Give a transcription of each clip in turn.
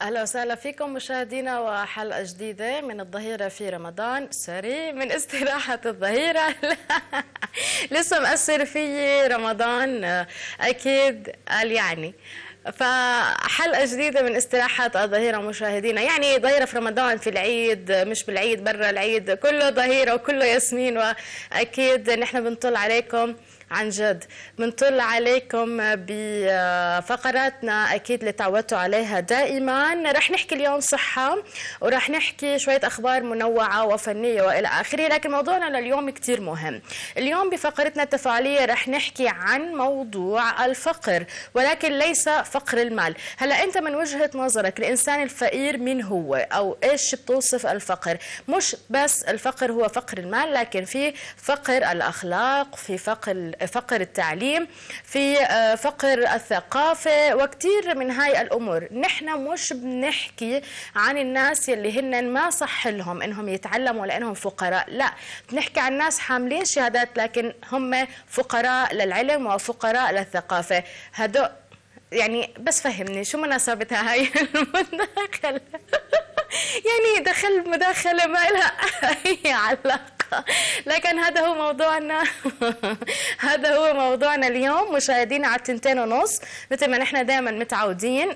أهلا وسهلا فيكم مشاهدينا وحلقة جديدة من الظهيرة في رمضان. سوري، من استراحة الظهيرة. لسه مأثر في رمضان أكيد قال يعني. فحلقة جديدة من استراحة الظهيرة مشاهدينا، يعني ظهيرة في رمضان، في العيد مش بالعيد، برا العيد، كله ظهيرة وكله ياسمين. وأكيد نحن بنطل عليكم عن جد، بنطل عليكم بفقراتنا أكيد اللي تعودتوا عليها دائما. رح نحكي اليوم صحة، ورح نحكي شوية أخبار منوعة وفنية وإلى آخره، لكن موضوعنا لليوم كتير مهم. اليوم بفقرتنا التفاعلية رح نحكي عن موضوع الفقر، ولكن ليس فقر المال. هلا أنت من وجهة نظرك الإنسان الفقير مين هو، أو إيش بتوصف الفقر؟ مش بس الفقر هو فقر المال، لكن في فقر الأخلاق، في فقر التعليم، في فقر الثقافة، وكتير من هاي الأمور. نحن مش بنحكي عن الناس يلي هن ما صح لهم إنهم يتعلموا لأنهم فقراء، لا، بنحكي عن ناس حاملين شهادات لكن هم فقراء للعلم وفقراء للثقافة. هدول يعني بس فهمني شو مناسبتها هاي المداخلة؟ يعني دخل مداخلة ما لها أي علاقة، لكن هذا هو موضوعنا. هذا هو موضوعنا اليوم مشاهدينا على 2:30 مثل ما نحن دائما متعودين.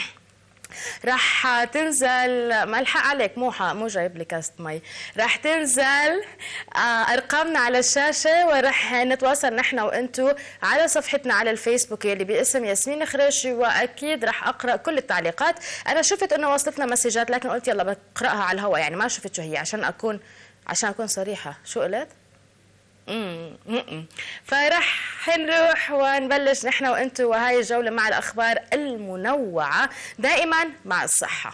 راح تنزل ملحق عليك، مو جايب لي كاسة مي. راح تنزل ارقامنا على الشاشه، وراح نتواصل نحن وانتو على صفحتنا على الفيسبوك يلي باسم ياسمين خريشي، واكيد راح اقرا كل التعليقات. انا شفت انه وصلتنا مسجات لكن قلت يلا بقراها على الهواء، يعني ما شفت شو هي عشان اكون صريحه. شو قلت؟ فرح نروح ونبلش نحن وانتو وهاي الجولة مع الأخبار المنوعة دائما مع الصحة.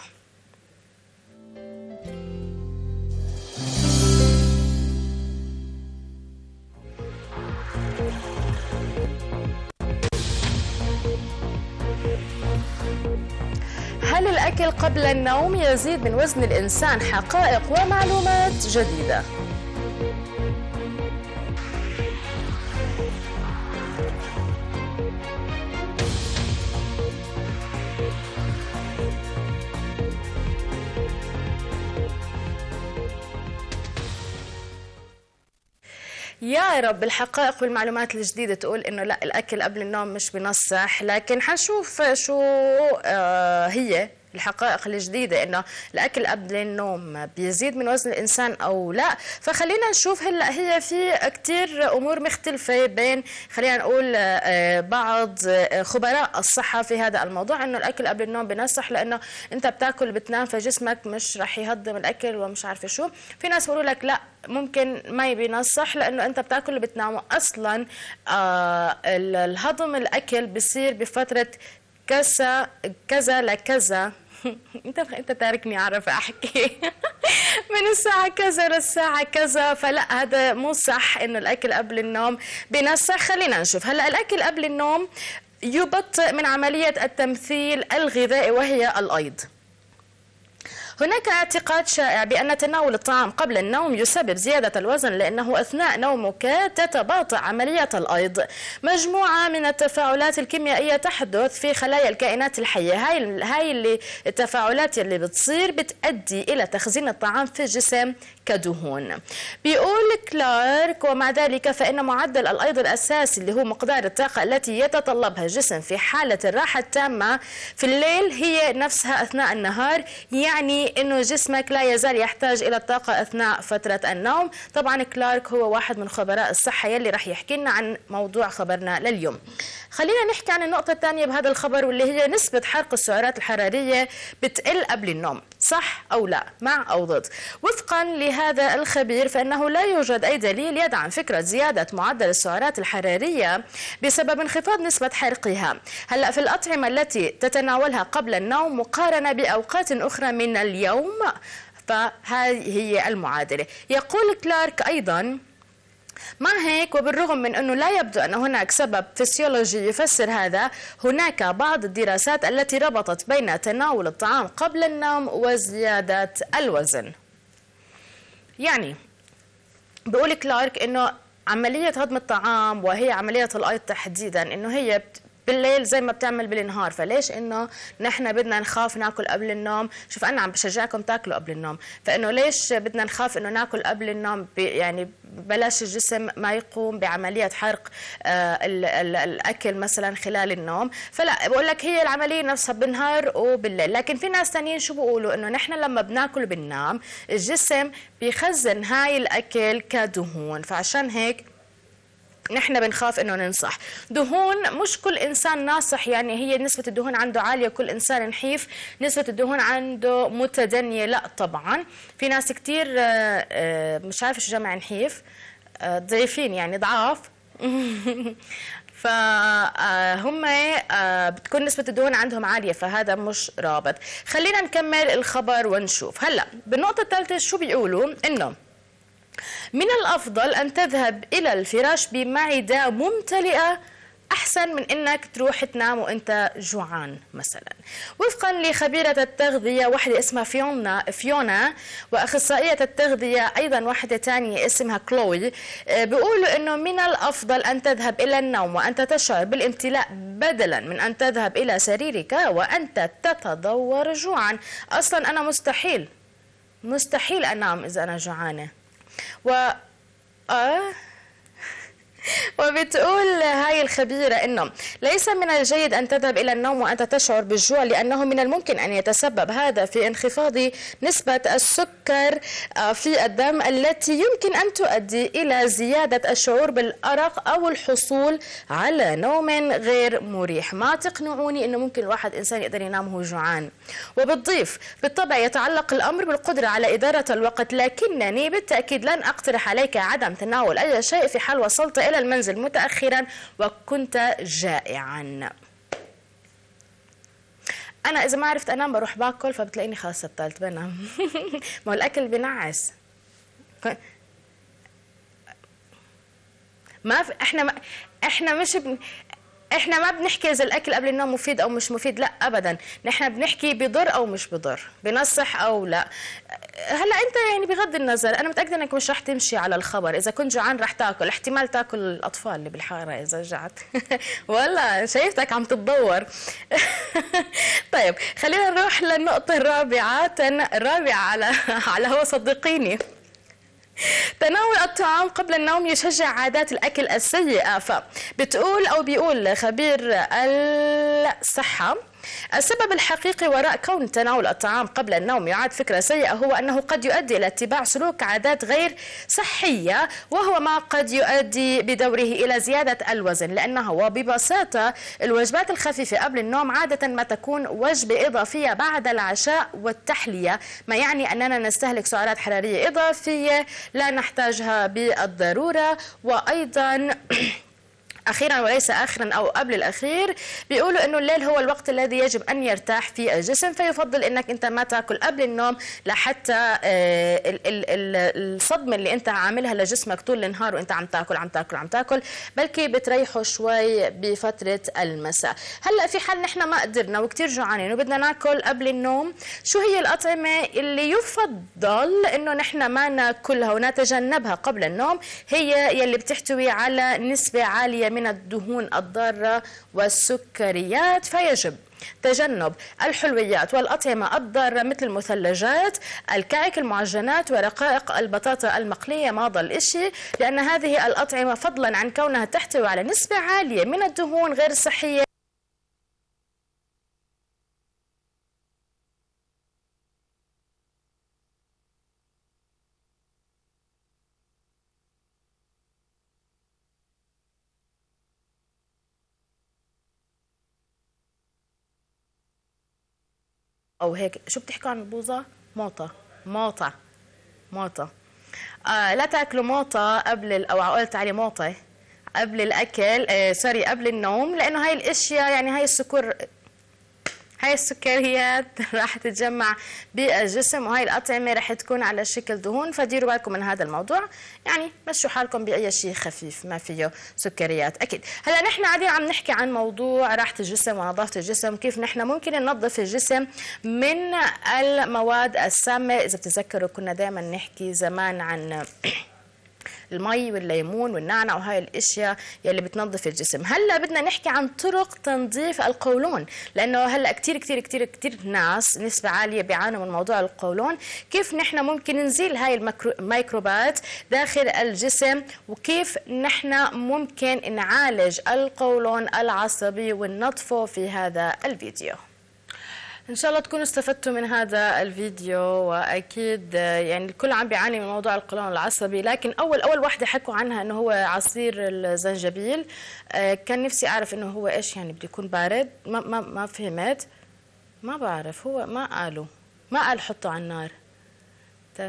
هل الأكل قبل النوم يزيد من وزن الإنسان؟ حقائق ومعلومات جديدة. يا رب الحقائق والمعلومات الجديدة تقول إنه لا، الأكل قبل النوم مش بنصح، لكن حنشوف شو هي الحقائق الجديدة، إنه الأكل قبل النوم بيزيد من وزن الإنسان أو لا. فخلينا نشوف. هلا هي في كتير أمور مختلفة بين، خلينا نقول، بعض خبراء الصحة في هذا الموضوع، إنه الأكل قبل النوم بنصح لأنه أنت بتاكل بتنام، فجسمك مش رح يهضم الأكل ومش عارفة شو. في ناس بيقولوا لك لا، ممكن ما بينصح لأنه أنت بتاكل بتنام، أصلا الهضم الأكل بصير بفترة كذا لكذا. انت تاركني اعرف احكي. من الساعة كذا للساعة كذا، فلا، هذا مو صح انه الاكل قبل النوم بنصح. خلينا نشوف. هلا الاكل قبل النوم يبطئ من عملية التمثيل الغذائي وهي الأيض. هناك اعتقاد شائع بأن تناول الطعام قبل النوم يسبب زيادة الوزن، لأنه أثناء نومك تتباطأ عملية الأيض. مجموعة من التفاعلات الكيميائية تحدث في خلايا الكائنات الحية. هاي اللي التفاعلات اللي بتصير بتؤدي إلى تخزين الطعام في الجسم كدهون. بيقول كلارك: ومع ذلك فإن معدل الأيض الأساسي اللي هو مقدار الطاقة التي يتطلبها الجسم في حالة الراحة التامة في الليل هي نفسها أثناء النهار، يعني إنه جسمك لا يزال يحتاج إلى الطاقة أثناء فترة النوم. طبعا كلارك هو واحد من خبراء الصحة يلي رح يحكي لنا عن موضوع خبرنا لليوم. خلينا نحكي عن النقطة الثانية بهذا الخبر، واللي هي نسبة حرق السعرات الحرارية بتقل قبل النوم. صح أو لا، مع أو ضد؟ وفقا لهذا الخبير فإنه لا يوجد أي دليل يدعم فكرة زيادة معدل السعرات الحرارية بسبب انخفاض نسبة حرقها. هلأ في الأطعمة التي تتناولها قبل النوم مقارنة بأوقات أخرى من اليوم، فهذه هي المعادلة. يقول كلارك أيضا: مع هيك وبالرغم من أنه لا يبدو أن هناك سبب فسيولوجي يفسر هذا، هناك بعض الدراسات التي ربطت بين تناول الطعام قبل النوم وزيادة الوزن. يعني بيقول كلارك أنه عملية هضم الطعام، وهي عملية الأيض تحديدا، أنه هي بالليل زي ما بتعمل بالنهار. فليش انه نحن بدنا نخاف ناكل قبل النوم؟ شوف انا عم بشجعكم تاكلوا قبل النوم، فانه ليش بدنا نخاف انه ناكل قبل النوم؟ يعني بلاش الجسم ما يقوم بعمليه حرق الاكل مثلا خلال النوم. فلا بقول لك هي العمليه نفسها بالنهار وبالليل. لكن في ناس ثانيين شو بيقولوا؟ انه نحن لما بناكل بالنوم الجسم بيخزن هاي الاكل كدهون، فعشان هيك نحن بنخاف انه ننصح. دهون مش كل انسان ناصح، يعني هي نسبة الدهون عنده عالية كل انسان نحيف نسبة الدهون عنده متدنية؟ لا طبعا، في ناس كتير مش عارفة شو جمع نحيف، ضعيفين يعني ضعاف فهم بتكون نسبة الدهون عندهم عالية، فهذا مش رابط. خلينا نكمل الخبر ونشوف. هلا بالنقطة الثالثة شو بيقولوا؟ انه من الأفضل أن تذهب إلى الفراش بمعدة ممتلئة أحسن من أنك تروح تنام وأنت جوعان مثلا. وفقا لخبيرة التغذية واحدة اسمها فيونا وأخصائية التغذية أيضا واحدة تانية اسمها كلوي، بيقولوا أنه من الأفضل أن تذهب إلى النوم وأنت تشعر بالامتلاء بدلا من أن تذهب إلى سريرك وأنت تتضور جوعا. أصلا أنا مستحيل أنام إذا أنا جوعانة. وبتقول هاي الخبيرة انه ليس من الجيد ان تذهب الى النوم وانت تشعر بالجوع، لانه من الممكن ان يتسبب هذا في انخفاض نسبة السكر في الدم التي يمكن ان تؤدي الى زيادة الشعور بالارق او الحصول على نوم غير مريح. ما تقنعوني انه ممكن الواحد انسان يقدر ينام وهو جوعان. وبالضيف بالطبع يتعلق الامر بالقدرة على ادارة الوقت، لكنني بالتأكيد لن اقترح عليك عدم تناول اي شيء في حال وصلت إلى المنزل متأخرا وكنت جائعا. أنا إذا ما عرفت أنام بروح باكل، فبتلاقيني خلاص سطلت بنام ما هو الأكل بنعس. ما في احنا ما بنحكي اذا الاكل قبل النوم مفيد او مش مفيد، لا ابدا، نحن بنحكي بضر او مش بضر، بنصح او لا. هلا انت يعني بغض النظر انا متاكده انك مش رح تمشي على الخبر، اذا كنت جوعان رح تاكل، احتمال تاكل الاطفال اللي بالحاره اذا رجعت والله شايفتك عم تتدور طيب خلينا نروح للنقطه الرابعه على هو صدقيني. تناول الطعام قبل النوم يشجع عادات الأكل السيئة. بيقول خبير الصحة السبب الحقيقي وراء كون تناول الطعام قبل النوم يعد فكرة سيئة هو أنه قد يؤدي إلى اتباع سلوك عادات غير صحية، وهو ما قد يؤدي بدوره إلى زيادة الوزن، لأنها وببساطة الوجبات الخفيفة قبل النوم عادة ما تكون وجبة إضافية بعد العشاء والتحلية، ما يعني أننا نستهلك سعرات حرارية إضافية لا نحتاجها بالضرورة. وأيضا أخيرا وليس آخرا أو قبل الأخير بيقولوا إنه الليل هو الوقت الذي يجب أن يرتاح فيه الجسم، فيفضل إنك أنت ما تاكل قبل النوم لحتى الصدمة اللي أنت عاملها لجسمك طول النهار وأنت عم تاكل بلكي بتريحه شوي بفترة المساء. هلا في حال نحن ما قدرنا وكتير جوعانين وبدنا ناكل قبل النوم، شو هي الأطعمة اللي يفضل إنه نحن ما ناكلها ونتجنبها قبل النوم؟ هي يلي بتحتوي على نسبة عالية من الدهون الضارة والسكريات، فيجب تجنب الحلويات والأطعمة الضارة مثل المثلجات، الكعك، المعجنات، ورقائق البطاطا المقلية. ما ضل إشي، لأن هذه الأطعمة فضلا عن كونها تحتوي على نسبة عالية من الدهون غير صحية او هيك. شو بتحكوا عن البوظه؟ موطه. لا تاكلوا موطه او قلت عليه موطه قبل الاكل، قبل النوم، لانه هاي الاشياء يعني هاي السكريات راح تتجمع بالجسم، وهاي الأطعمة راح تكون على شكل دهون، فديروا بالكم من هذا الموضوع، يعني مشوا حالكم بأي شيء خفيف ما فيه سكريات أكيد. هلا نحن قاعدين عم نحكي عن موضوع راحة الجسم ونظافة الجسم، كيف نحن ممكن ننظف الجسم من المواد السامة. إذا بتتذكروا كنا دائما نحكي زمان عن المي والليمون والنعنع وهاي الاشياء يلي بتنظف الجسم. هلا بدنا نحكي عن طرق تنظيف القولون، لانه هلا كثير كثير كثير كثير ناس نسبه عاليه بيعانوا من موضوع القولون. كيف نحن ممكن نزيل هاي الميكروبات داخل الجسم، وكيف نحن ممكن نعالج القولون العصبي وننظفه في هذا الفيديو. إن شاء الله تكونوا استفدتوا من هذا الفيديو، وأكيد يعني الكل عم بيعاني من موضوع القولون العصبي، لكن أول واحدة حكوا عنها إنه هو عصير الزنجبيل. كان نفسي أعرف إنه هو إيش يعني بده يكون بارد، ما فهمت، ما بعرف، هو ما قال حطه على النار. طيب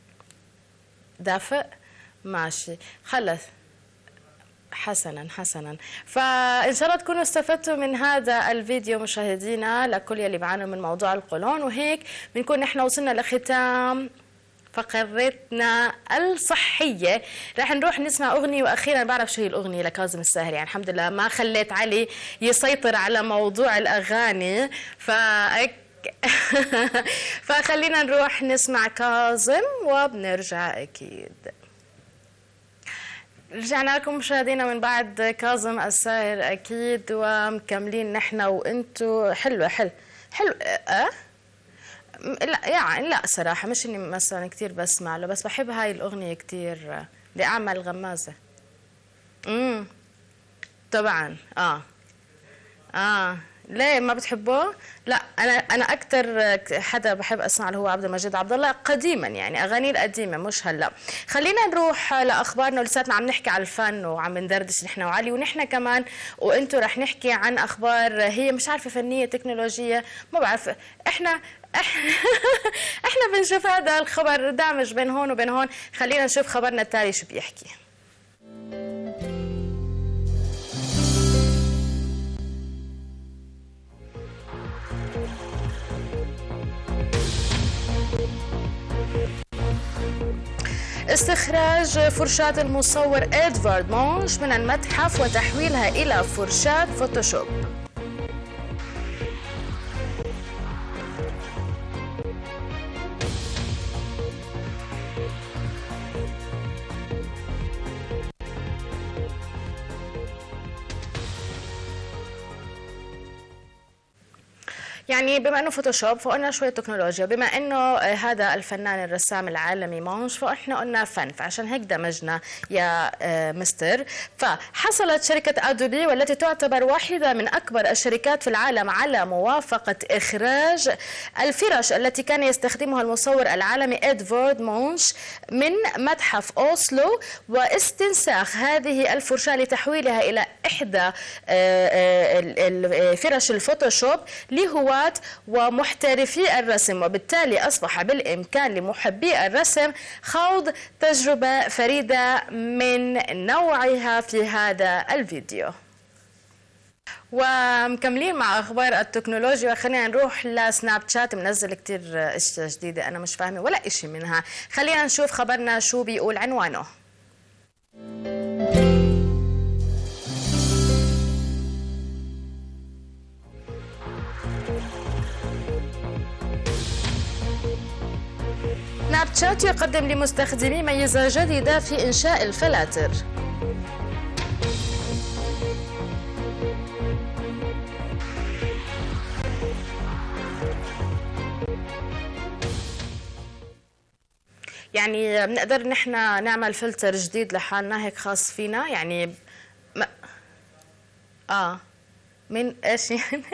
دافئ ماشي خلص. حسنا فإن شاء الله تكونوا استفدتوا من هذا الفيديو مشاهدينا، لكل يلي بيعانوا من موضوع القولون. وهيك بنكون نحن وصلنا لختام فقرتنا الصحية. رح نروح نسمع أغنية، وأخيرا بعرف شو هي الأغنية لكاظم الساهر، يعني الحمد لله ما خليت علي يسيطر على موضوع الأغاني. فخلينا نروح نسمع كاظم وبنرجع أكيد. رجعنا لكم مشاهدينا من بعد كاظم الساهر أكيد، ومكملين نحن وأنتو. حلو لا يعني لا صراحة مش إني مثلا كتير بسمع له، بس بحب هاي الأغنية كتير لأعمل غمازة. طبعا ليه ما بتحبوه؟ لا انا اكثر حدا بحب اسمع له هو عبد المجيد عبد الله قديما، يعني اغانيه القديمه مش هلا. خلينا نروح لاخبارنا، ولساتنا عم نحكي على الفن وعم ندردش نحن وعلي ونحن كمان وانتم رح نحكي عن اخبار هي مش عارفه فنيه تكنولوجيه، ما بعرف. احنا بنشوف هذا الخبر دامج بين هون وبين هون. خلينا نشوف خبرنا التالي شو بيحكي. استخراج فرشاة المصور إدوارد مونش من المتحف وتحويلها إلى فرشاة فوتوشوب. يعني بما انه فوتوشوب فقلنا شويه تكنولوجيا، بما انه هذا الفنان الرسام العالمي مونش فاحنا قلنا فن، فعشان هيك دمجنا يا مستر. فحصلت شركه ادوبي والتي تعتبر واحده من اكبر الشركات في العالم على موافقه اخراج الفرش التي كان يستخدمها المصور العالمي إدوارد مونش من متحف اوسلو، واستنساخ هذه الفرشاه لتحويلها الى احدى فرش الفوتوشوب لهواة ومحترفي الرسم، وبالتالي أصبح بالإمكان لمحبي الرسم خوض تجربة فريدة من نوعها في هذا الفيديو. ومكملين مع أخبار التكنولوجيا، وخلينا نروح لسناب شات. منزل كتير اشياء جديدة أنا مش فاهمة ولا إشي منها. خلينا نشوف خبرنا شو بيقول عنوانه. سناب شات يقدم لمستخدمي ميزة جديدة في إنشاء الفلاتر. يعني بنقدر نحن نعمل فلتر جديد لحالنا هيك خاص فينا، يعني من ايش يعني؟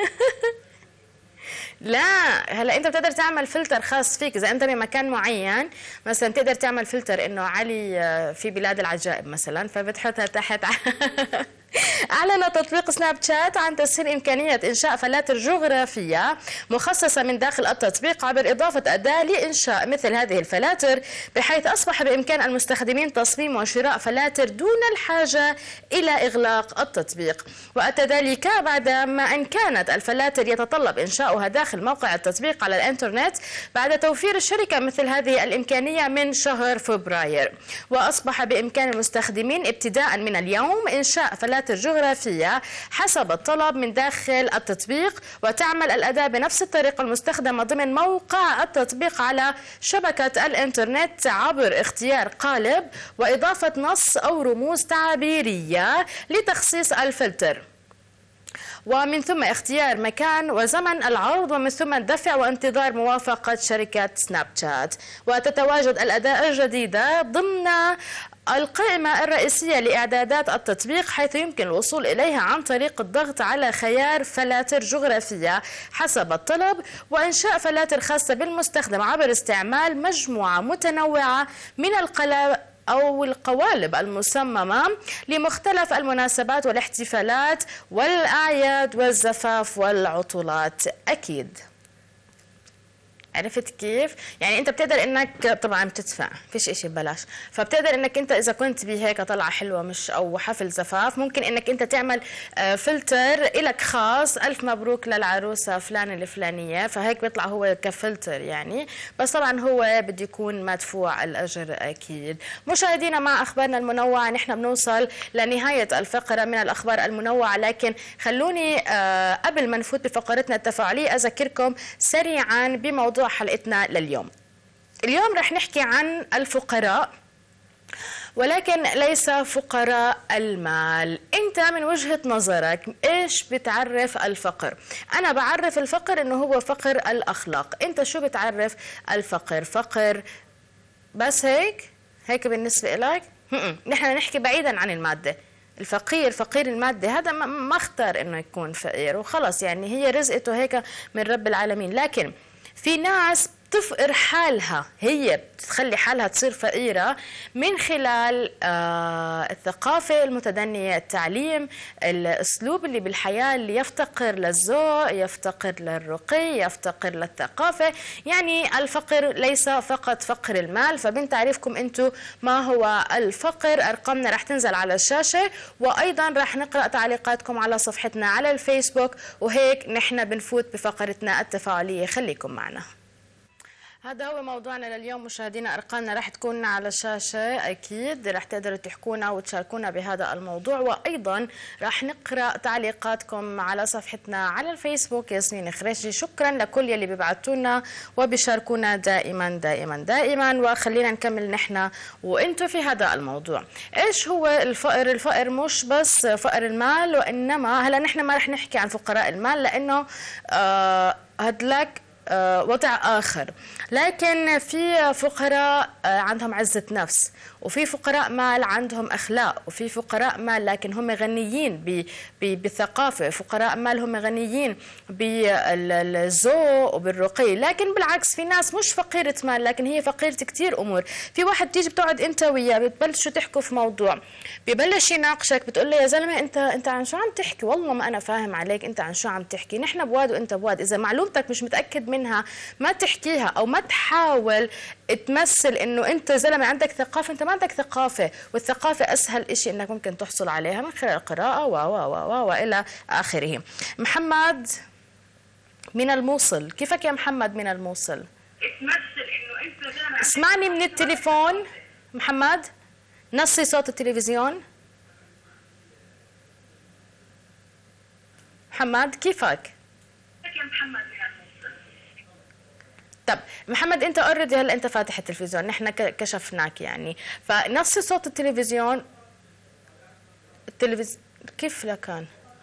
لا هلا انت بتقدر تعمل فلتر خاص فيك، اذا انت بمكان معين مثلا تقدر تعمل فلتر انه علي في بلاد العجائب مثلا، فبتحطها تحت. أعلن تطبيق سناب شات عن تسهيل إمكانية إنشاء فلاتر جغرافية مخصصة من داخل التطبيق عبر إضافة أداة لإنشاء مثل هذه الفلاتر، بحيث أصبح بإمكان المستخدمين تصميم وشراء فلاتر دون الحاجة إلى إغلاق التطبيق. وأتى ذلك بعد ما أن كانت الفلاتر يتطلب إنشاؤها داخل موقع التطبيق على الإنترنت بعد توفير الشركة مثل هذه الإمكانية من شهر فبراير. وأصبح بإمكان المستخدمين ابتداء من اليوم إنشاء فلاتر الفلاتر الجغرافية حسب الطلب من داخل التطبيق، وتعمل الأداة بنفس الطريقة المستخدمة ضمن موقع التطبيق على شبكة الإنترنت عبر اختيار قالب وإضافة نص أو رموز تعبيرية لتخصيص الفلتر، ومن ثم اختيار مكان وزمن العرض، ومن ثم الدفع وانتظار موافقة شركة سناب شات. وتتواجد الأداة الجديدة ضمن القائمة الرئيسية لإعدادات التطبيق، حيث يمكن الوصول إليها عن طريق الضغط على خيار فلاتر جغرافية حسب الطلب، وإنشاء فلاتر خاصة بالمستخدم عبر استعمال مجموعة متنوعة من القوالب المصممة لمختلف المناسبات والاحتفالات والأعياد والزفاف والعطلات. أكيد عرفت كيف؟ يعني انت بتقدر انك طبعا بتدفع، فيش اشي ببلاش، فبتقدر انك انت اذا كنت بهيك طلعه حلوه مش او حفل زفاف، ممكن انك انت تعمل فلتر الك خاص، الف مبروك للعروسه فلانه الفلانيه، فهيك بيطلع هو كفلتر يعني، بس طبعا هو بده يكون مدفوع الاجر اكيد. مشاهدينا مع اخبارنا المنوعه نحن بنوصل لنهايه الفقره من الاخبار المنوعه، لكن خلوني قبل ما نفوت بفقرتنا التفاعليه اذكركم سريعا بموضوع حلقتنا لليوم. اليوم رح نحكي عن الفقراء، ولكن ليس فقراء المال. انت من وجهة نظرك ايش بتعرف الفقر؟ انا بعرف الفقر انه هو فقر الاخلاق، انت شو بتعرف الفقر؟ فقر بس هيك بالنسبة لك؟ نحن نحكي بعيدا عن المادة. الفقير فقير المادة هذا ما اختار انه يكون فقير وخلص، يعني هي رزقته هيك من رب العالمين. لكن في ناس بتفقر حالها، هي بتخلي حالها تصير فقيرة من خلال الثقافة المتدنية، التعليم، الأسلوب اللي بالحياة اللي يفتقر للذوق، يفتقر للرقي، يفتقر للثقافة. يعني الفقر ليس فقط فقر المال. فبين تعريفكم أنتم ما هو الفقر، أرقامنا رح تنزل على الشاشة، وأيضا رح نقرأ تعليقاتكم على صفحتنا على الفيسبوك، وهيك نحن بنفوت بفقرتنا التفاعلية. خليكم معنا. هذا هو موضوعنا لليوم مشاهدينا، أرقامنا رح تكون على الشاشة، أكيد رح تقدروا تحكونا وتشاركونا بهذا الموضوع، وأيضا رح نقرأ تعليقاتكم على صفحتنا على الفيسبوك ياسمين خريجي. شكرا لكل يلي بيبعتونا وبيشاركونا دائما دائما دائما. وخلينا نكمل نحن وانتم في هذا الموضوع. ايش هو الفقر؟ الفقر مش بس فقر المال، وإنما هلا نحن ما رح نحكي عن فقراء المال لأنه هدلك وضع آخر، لكن في فقراء عندهم عزة نفس، وفي فقراء مال عندهم أخلاق، وفي فقراء مال لكن هم غنيين بالثقافة، فقراء مال هم غنيين بالذوق وبالرقي. لكن بالعكس في ناس مش فقيرة مال لكن هي فقيرة كتير أمور. في واحد بتيجي بتقعد أنت وياه بتبلشوا تحكوا في موضوع، ببلش يناقشك، بتقول له يا زلمة أنت عن شو عم تحكي؟ والله ما أنا فاهم عليك، أنت عن شو عم تحكي؟ نحن بواد وأنت بواد. إذا معلومتك مش متأكد منها ما تحكيها، أو ما تحاول تمثل إنه أنت زلمة عندك ثقافة. أنت ما عندك ثقافة، والثقافة أسهل إشي إنك ممكن تحصل عليها من خلال القراءة وإلى آخره. محمد من الموصل، كيفك يا محمد من الموصل؟ اسمعني من التليفون محمد، نصي صوت التلفزيون. محمد كيفك؟ يا محمد من الموصل. طب محمد انت اوريدي هلا انت فاتح التلفزيون، نحن كشفناك يعني، فنصي صوت التلفزيون. كيف لكان؟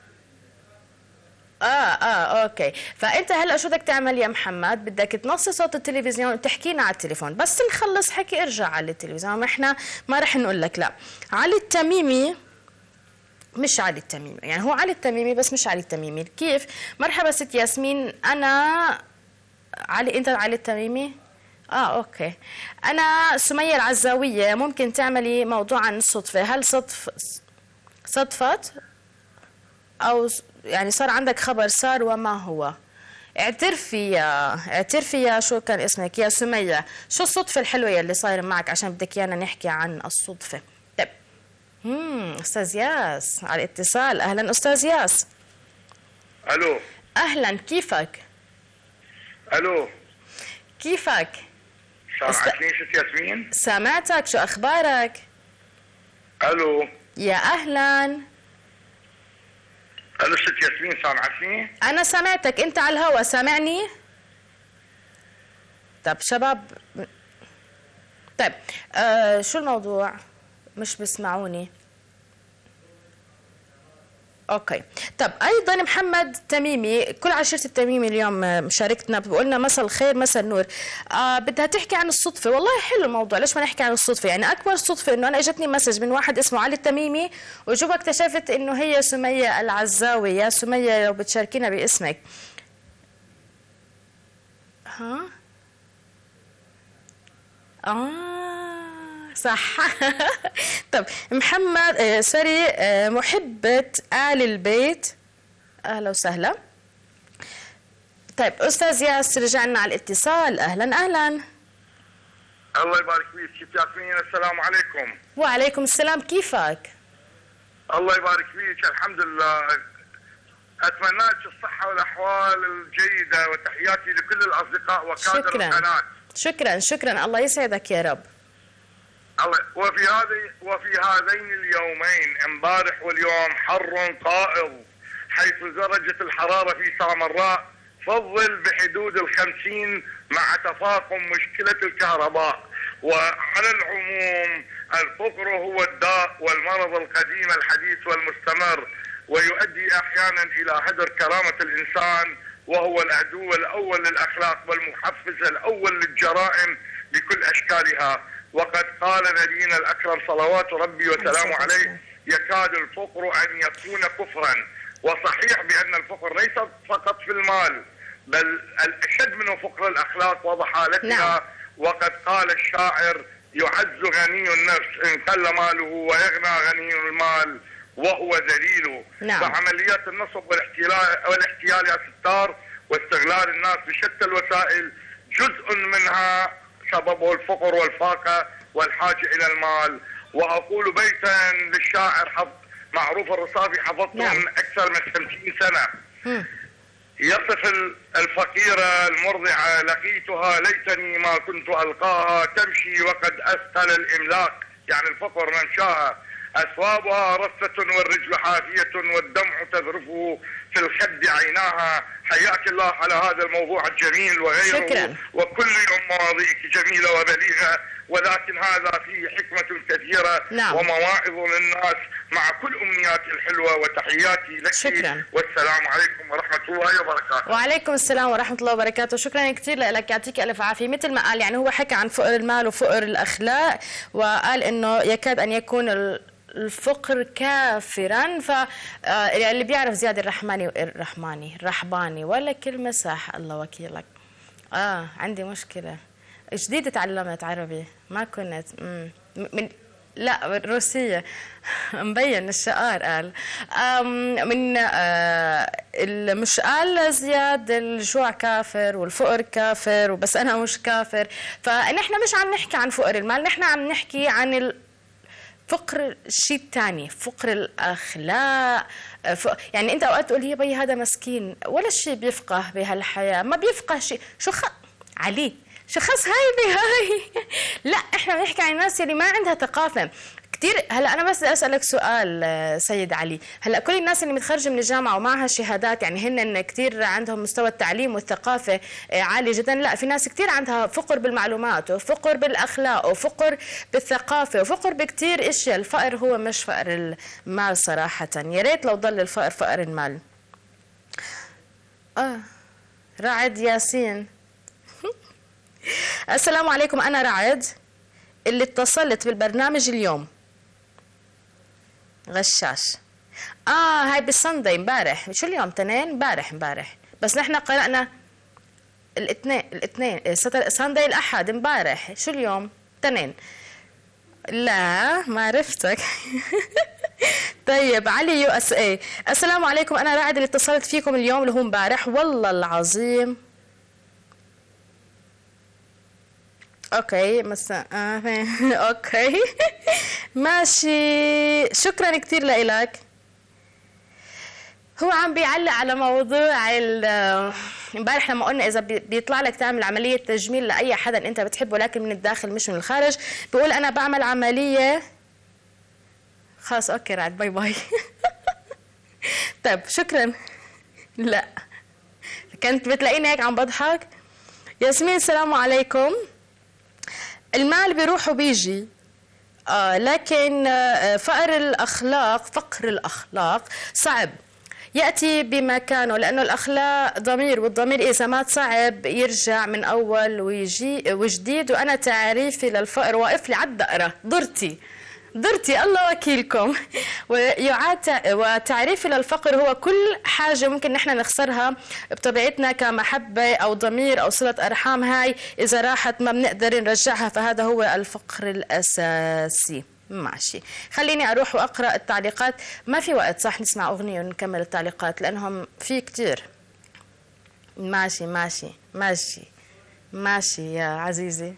اوكي. فانت هلا شو بدك تعمل يا محمد؟ بدك تنصي صوت التلفزيون وتحكينا على التليفون، بس نخلص حكي ارجع على التلفزيون، احنا ما رح نقول لك لا. علي التميمي، مش علي التميمي، يعني هو علي التميمي بس مش علي التميمي. كيف؟ مرحبا ست ياسمين. انا علي، انت علي التميمي؟ اوكي. انا سمية العزاوية. ممكن تعملي موضوع عن الصدفة؟ هل صدفت او يعني صار عندك خبر صار وما هو؟ اعترفي يا شو كان اسمك يا سمية، شو الصدفة الحلوة اللي صايرة معك عشان بدك ايانا نحكي عن الصدفة؟ طيب استاذ ياس على الاتصال. اهلا استاذ ياس. الو. اهلا، كيفك؟ الو كيفك؟ سامعتني ست ياسمين؟ سمعتك، شو اخبارك؟ الو. يا اهلا. الو ست ياسمين، سامعتني؟ انا سمعتك، انت على الهوا سامعني؟ طب شباب، طيب شو الموضوع؟ مش بسمعوني. اوكي، طب ايضا محمد تميمي، كل عشيرة التميمي اليوم مشاركتنا، بقولنا مساء الخير مساء النور. بدها تحكي عن الصدفه. والله حلو الموضوع، ليش ما نحكي عن الصدفه؟ يعني اكبر صدفه انه انا اجتني مسج من واحد اسمه علي التميمي، وجوا اكتشفت انه هي سميه العزاوي. يا سميه لو بتشاركينا باسمك. ها صح. طب محمد سوري، محبة آل البيت، أهلا وسهلا. طيب أستاذ ياسر، رجعنا على الاتصال. أهلا أهلا. الله يبارك فيك ست ياسمين، السلام عليكم. وعليكم السلام، كيفك؟ الله يبارك فيك، الحمد لله. أتمنى لك الصحة والأحوال الجيدة، وتحياتي لكل الأصدقاء وكادر القناة. شكرا شكرا، الله يسعدك يا رب. الله. وفي هذين اليومين، امبارح واليوم، حر قائض، حيث درجة الحرارة في سامراء تفضل بحدود 50 مع تفاقم مشكلة الكهرباء. وعلى العموم الفقر هو الداء والمرض القديم الحديث والمستمر، ويؤدي أحيانا إلى هدر كرامة الإنسان، وهو العدو الأول للأخلاق والمحفز الأول للجرائم بكل أشكالها. وقد قال نبينا الأكرم صلوات ربي وسلامه عليه: يكاد الفقر أن يكون كفرا. وصحيح بأن الفقر ليس فقط في المال، بل الأشد منه فقر الأخلاق وضحالتها. وقد قال الشاعر: يعز غني النفس إن قل ماله، ويغنى غني المال وهو ذليل. فعمليات النصب والاحتيال يا ستار واستغلال الناس بشتى الوسائل جزء منها سببه الفقر والفاقة والحاجة إلى المال. وأقول بيتا للشاعر معروف الرصافي حفظته من أكثر من 50 سنة، يصف الفقيرة المرضعة: لقيتها ليتني ما كنت ألقاها، تمشي وقد أثقل الإملاق، يعني الفقر ممشاها، أثوابها رصة والرجل حافية والدمع تذرفه في الخد عيناها. حياك الله على هذا الموضوع الجميل وغيره. شكرا. وكل يوم مواضيعك جميلة وبليغة، ولكن هذا فيه حكمة كثيرة ومواعظ للناس، مع كل أمنياتي الحلوة وتحياتي لك. شكرا. والسلام عليكم ورحمة الله وبركاته. وعليكم السلام ورحمة الله وبركاته. شكرا كثير لك، يعطيك ألف عافية. مثل ما قال، يعني هو حكى عن فقر المال وفقر الأخلاق، وقال إنه يكاد أن يكون الفقر كافرا. اللي بيعرف زياد الرحباني ولا كلمة صح، الله وكيلك. عندي مشكلة جديد، تعلمت عربي، ما كنت من لا روسية. مبين الشقار قال من مش قال زياد الجوع كافر والفقر كافر، وبس أنا مش كافر. فنحن مش عم نحكي عن فقر المال، نحن عم نحكي عن فقر الشيء الثاني، فقر الأخلاق. يعني أنت أوقات تقول يا بي هذا مسكين ولا شيء بيفقه بهالحياة، ما بيفقه شيء. علي شو خص هاي بهاي؟ لا، احنا بنحكي عن الناس اللي ما عندها ثقافة كثير. هلا انا بس اسالك سؤال سيد علي، هلا كل الناس اللي متخرجه من الجامعه ومعها شهادات، يعني هن كثير عندهم مستوى التعليم والثقافه عالي جدا. لا، في ناس كثير عندها فقر بالمعلومات وفقر بالاخلاق وفقر بالثقافه وفقر بكثير اشياء. الفقر هو مش فقر المال صراحه، يا ريت لو ضل الفقر فقر المال. رعد ياسين. السلام عليكم، أنا رعد اللي اتصلت بالبرنامج اليوم. غشاش. هاي بالساندي امبارح. شو اليوم؟ تنين؟ امبارح بس نحن قرأنا الاثنين ساندي الأحد امبارح. شو اليوم؟ تنين. لا ما عرفتك. طيب علي USA. السلام عليكم، أنا رعد اللي اتصلت فيكم اليوم اللي هو امبارح. والله العظيم اوكي مساء اوكي ماشي. شكرا كثير لك. هو عم بيعلق على موضوع امبارح لما قلنا اذا بيطلع لك تعمل عمليه تجميل لاي حدا انت بتحبه لكن من الداخل مش من الخارج، بيقول انا بعمل عمليه. خلاص اوكي رعد، باي باي. طيب شكرا. لا كنت بتلاقيني هيك عم بضحك. ياسمين السلام عليكم. المال بيروح وبيجي، لكن فقر الأخلاق صعب يأتي بمكانه، لأنه الأخلاق ضمير، والضمير إذا مات صعب يرجع من أول وجديد. وأنا تعريفي للفقر واقف لي على الدقرة، ضرتي الله وكيلكم. وتعريفي للفقر هو كل حاجة ممكن نحن نخسرها بطبيعتنا كمحبة أو ضمير أو صلة أرحام، هاي إذا راحت ما بنقدر نرجعها، فهذا هو الفقر الأساسي. ماشي، خليني أروح وأقرأ التعليقات. ما في وقت صح نسمع أغنية ونكمل التعليقات لأنهم في كتير. ماشي ماشي ماشي ماشي يا عزيزي.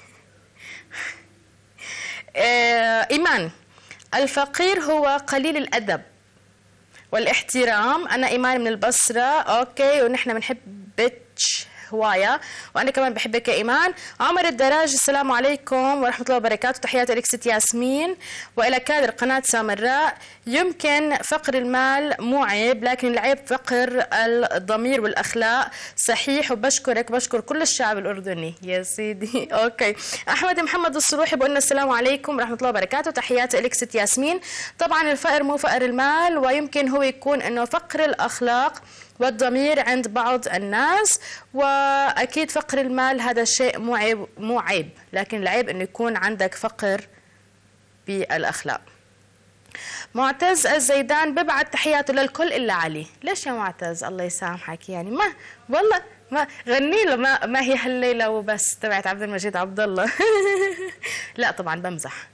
إيمان، الفقير هو قليل الأدب والاحترام. أنا إيمان من البصرة. أوكي، ونحن بنحبك هواية، وأنا كمان بحبك يا إيمان. عمر الدراج، السلام عليكم ورحمة الله وبركاته، تحياتي لك ست ياسمين وإلى كادر قناة سامراء. يمكن فقر المال مو عيب، لكن العيب فقر الضمير والأخلاق. صحيح، وبشكرك، بشكر كل الشعب الأردني يا سيدي. أوكي، أحمد محمد الصروحي بقولنا السلام عليكم ورحمة الله وبركاته، تحياتي لك ست ياسمين. طبعا الفقر مو فقر المال، ويمكن هو يكون إنه فقر الأخلاق والضمير عند بعض الناس، وأكيد فقر المال هذا شيء مو عيب، لكن العيب إنه يكون عندك فقر بالأخلاق. معتز الزيدان ببعت تحياته للكل إلا علي. ليش يا معتز؟ الله يسامحك، يعني ما والله ما غني له، ما هي هالليلة وبس تبعت عبد المجيد عبد الله. لا طبعا بمزح.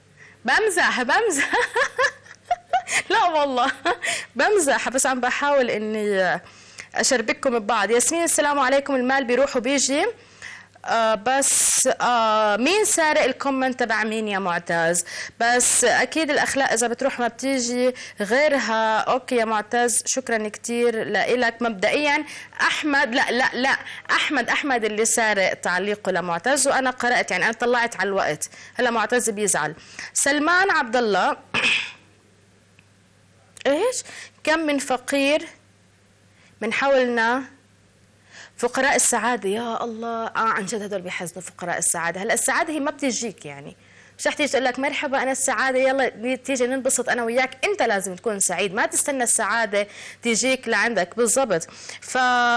لا والله بمزح، بس عم بحاول إني أشربكم ببعض. ياسمين السلام عليكم. المال بيروح وبيجي، بس مين سارق الكومنت تبع مين يا معتز؟ بس أكيد الأخلاق إذا بتروح ما بتيجي غيرها. أوكي يا معتز، شكرا كتير لإلك. مبدئيا أحمد، لا أحمد اللي سارق تعليقه لمعتز، وأنا قرأت، يعني أنا طلعت على الوقت، هلا معتز بيزعل. سلمان عبد الله، إيش؟ كم من فقير من حولنا فقراء السعادة. يا الله، عن جد هدول بيحزنوا فقراء السعادة. هلا السعادة هي ما بتجيك، يعني مش رح تيجي تقول لك مرحبا أنا السعادة يلا تيجي ننبسط أنا وياك، أنت لازم تكون سعيد، ما تستنى السعادة تيجيك لعندك. بالضبط. ف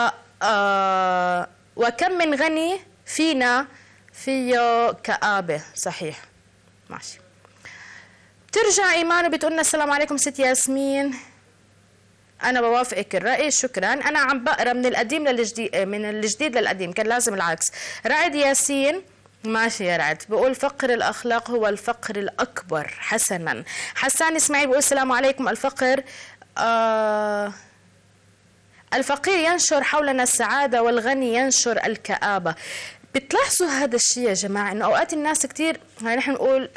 وكم من غني فينا فيه كآبة. صحيح، ماشي. بترجع إيمان وبتقولنا السلام عليكم ست ياسمين. أنا بوافقك الرأي، شكرا. أنا عم بقرا من القديم للجديد، من الجديد للقديم، كان لازم العكس. رعد ياسين، ماشي يا رعد، بقول فقر الأخلاق هو الفقر الأكبر. حسنا. حسان إسماعيل بقول السلام عليكم. الفقر الفقير ينشر حولنا السعادة والغني ينشر الكآبة. بتلاحظوا هذا الشيء يا جماعة، إنه أوقات الناس كتير، يعني نحن نقول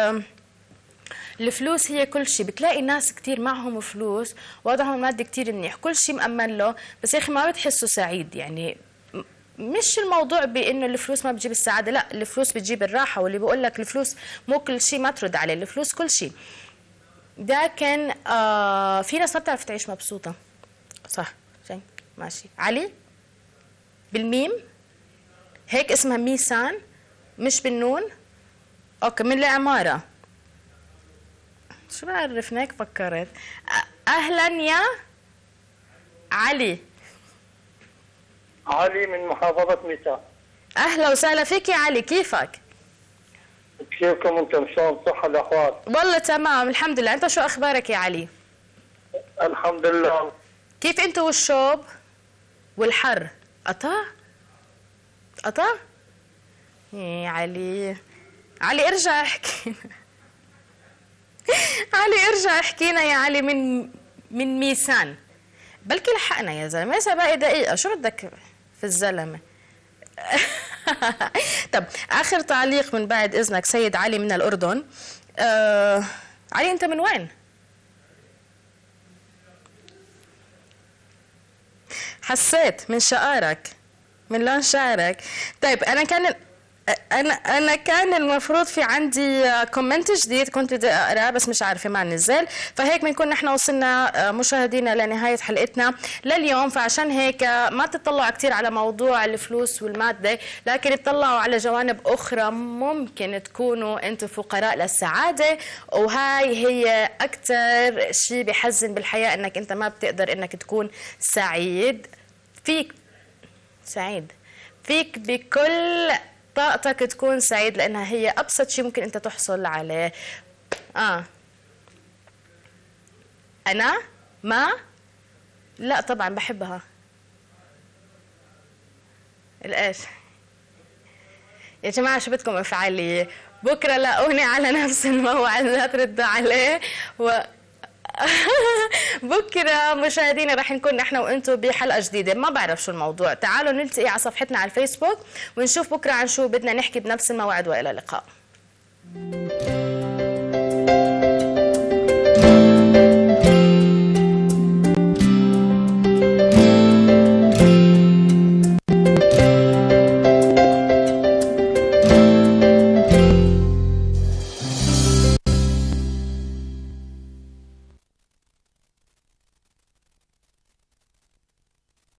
الفلوس هي كل شيء. بتلاقي ناس كتير معهم فلوس، وضعهم المادي كتير منيح، كل شيء مأمن له، بس يا أخي ما بتحسه سعيد. يعني مش الموضوع بإنه الفلوس ما بتجيب السعادة، لا، الفلوس بتجيب الراحة، واللي بقول لك الفلوس مو كل شيء ما ترد عليه، الفلوس كل شيء. لكن في ناس ما بتعرف تعيش مبسوطة. صح، ماشي. علي بالميم، هيك اسمها ميسان مش بالنون. اوكي، من العمارة. شو بعرفنا، هيك فكرت. اهلا يا علي. علي من محافظة ميسان. اهلا وسهلا فيك يا علي، كيفك؟ كيفكم انتم؟ شلون صحة الاحوال؟ والله تمام الحمد لله. انت شو اخبارك يا علي؟ الحمد لله. كيف انت والشوب والحر؟ قطع؟ يا علي ارجع احكي. علي ارجع احكينا يا علي من ميسان. بلكي لحقنا يا زلمه، لسه باقي دقيقه، شو بدك في الزلمه. طب اخر تعليق من بعد اذنك سيد علي من الاردن. علي انت من وين؟ حسيت من شعرك، من لون شعرك. طيب انا كان انا كان المفروض في عندي كومنت جديد كنت بدي اقراه بس مش عارفه ما نزل، فهيك بنكون نحن وصلنا مشاهدينا لنهايه حلقتنا لليوم. فعشان هيك ما تطلعوا كثير على موضوع الفلوس والماده، لكن اطلعوا على جوانب اخرى ممكن تكونوا انتم فقراء للسعاده، وهاي هي اكثر شيء بحزن بالحياه، انك انت ما بتقدر انك تكون سعيد. فيك بكل طاقتك تكون سعيد، لانها هي ابسط شيء ممكن انت تحصل عليه. انا ما لا طبعا بحبها. الايش يا جماعه؟ شو بدكم افعاليه؟ بكره لاقوني على نفس الموعد لا تردوا عليه بكره مشاهدينا رح نكون نحن وانتم بحلقه جديده. ما بعرف شو الموضوع، تعالوا نلتقي على صفحتنا على الفيسبوك ونشوف بكره عن شو بدنا نحكي بنفس الموعد، والى اللقاء.